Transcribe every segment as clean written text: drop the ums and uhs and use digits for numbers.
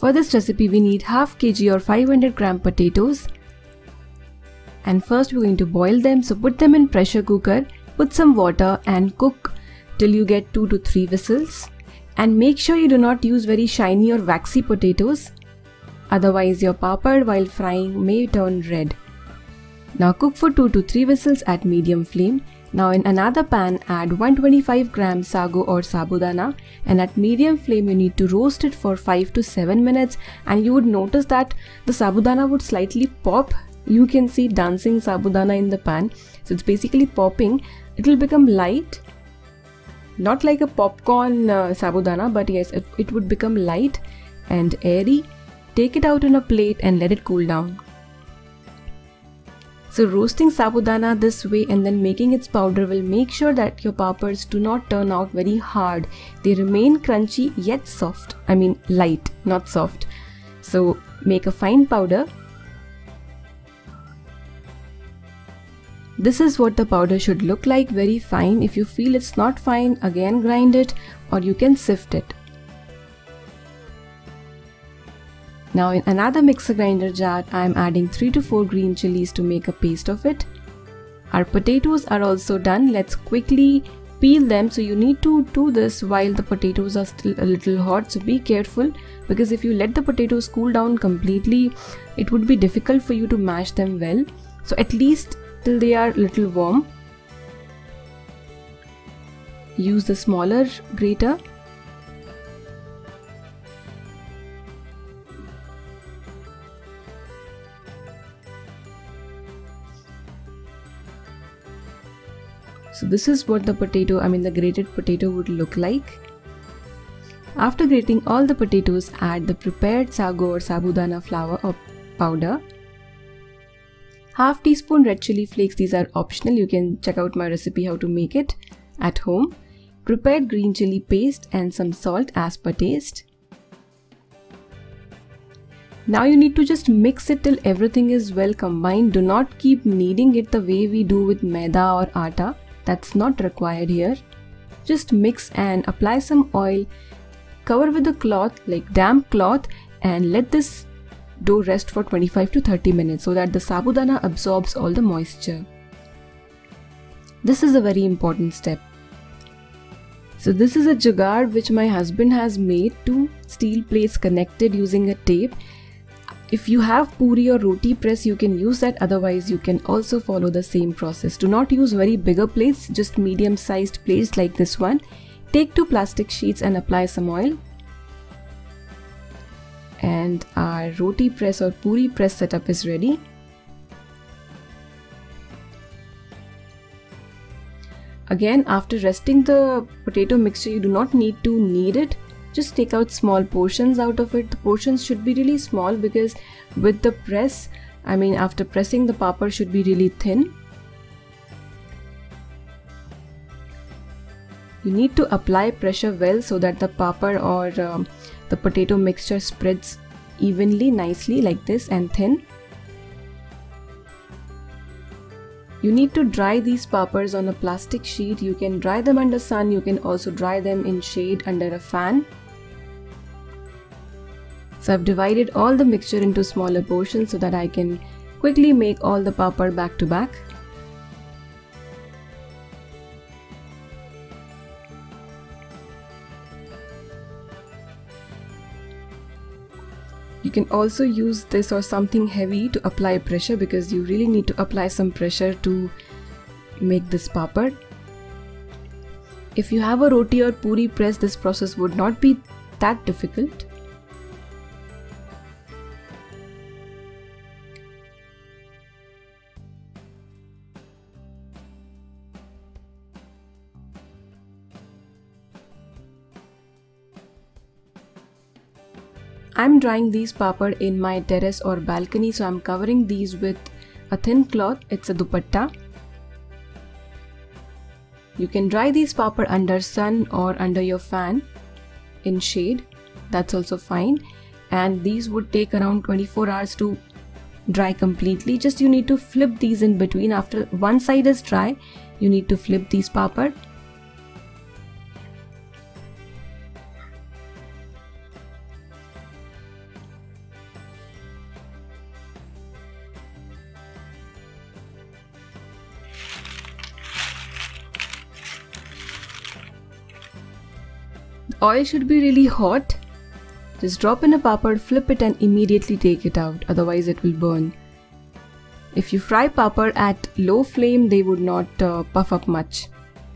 For this recipe we need half kg or 500 gram potatoes, and first we're going to boil them. So put them in pressure cooker, put some water and cook till you get 2 to 3 whistles, and make sure you do not use very shiny or waxy potatoes, otherwise your papad while frying may turn red. Now cook for 2 to 3 whistles at medium flame. Now in another pan add 125 gram sago or sabudana, and at medium flame you need to roast it for 5 to 7 minutes, and you would notice that the sabudana would slightly pop. You can see dancing sabudana in the pan. So it's basically popping. It will become light, not like a popcorn sabudana, but yes, it would become light and airy. Take it out in a plate and let it cool down. So roasting sabudana this way and then making its powder will make sure that your papads do not turn out very hard. They remain crunchy yet soft. I mean light, not soft. So make a fine powder. This is what the powder should look like, very fine. If you feel it's not fine, again grind it, or you can sift it. Now in another mixer grinder jar, I am adding 3 to 4 green chilies to make a paste of it. Our potatoes are also done. Let's quickly peel them. So you need to do this while the potatoes are still a little hot. So be careful, because if you let the potatoes cool down completely, it would be difficult for you to mash them well. So at least till they are little warm. Use the smaller grater. So this is what the grated potato would look like. After grating all the potatoes, add the prepared sago or sabudana flour or powder. Half teaspoon red chili flakes, these are optional. You can check out my recipe how to make it at home. Prepared green chili paste and some salt as per taste. Now you need to just mix it till everything is well combined. Do not keep kneading it the way we do with maida or atta. That's not required here. Just mix and apply some oil. Cover with a cloth, like damp cloth, and let this dough rest for 25 to 30 minutes so that the sabudana absorbs all the moisture. This is a very important step. So this is a jugaad which my husband has made, 2 steel plates connected using a tape. If you have puri or roti press, you can use that. Otherwise, you can also follow the same process. Do not use very bigger plates, just medium sized plates like this one. Take 2 plastic sheets and apply some oil. And our roti press or puri press setup is ready. Again, after resting the potato mixture, you do not need to knead it. Just take out small portions out of it. The portions should be really small, because with the press, after pressing, the papad should be really thin. You need to apply pressure well so that the papad or the potato mixture spreads evenly, nicely like this, and thin. You need to dry these papads on a plastic sheet. You can dry them under sun. You can also dry them in shade under a fan. So I've divided all the mixture into smaller portions so that I can quickly make all the papad back to back. You can also use this or something heavy to apply pressure, because you really need to apply some pressure to make this papad. If you have a roti or puri press, this process would not be that difficult. I'm drying these papad in my terrace or balcony, so I'm covering these with a thin cloth. It's a dupatta. You can dry these papad under sun or under your fan in shade. That's also fine. And these would take around 24 hours to dry completely. Just you need to flip these in between. After one side is dry, you need to flip these papad. oil should be really hot. Just drop in a papad, flip it and immediately take it out, otherwise it will burn. If you fry papad at low flame, they would not puff up much.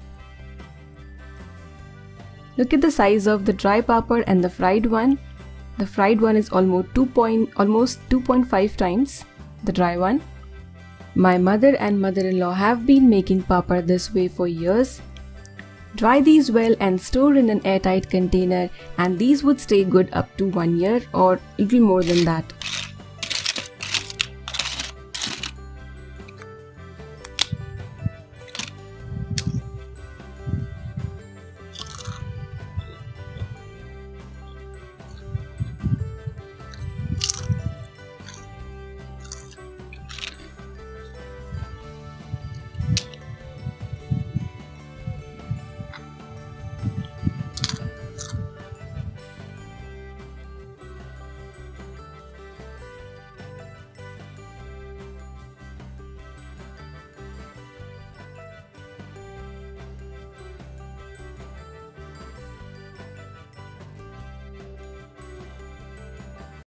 Look at the size of the dry papad and the fried one. The fried one is almost 2.5 times the dry one. My mother and mother-in-law have been making papad this way for years. Dry these well and store in an airtight container, and these would stay good up to 1 year or little more than that.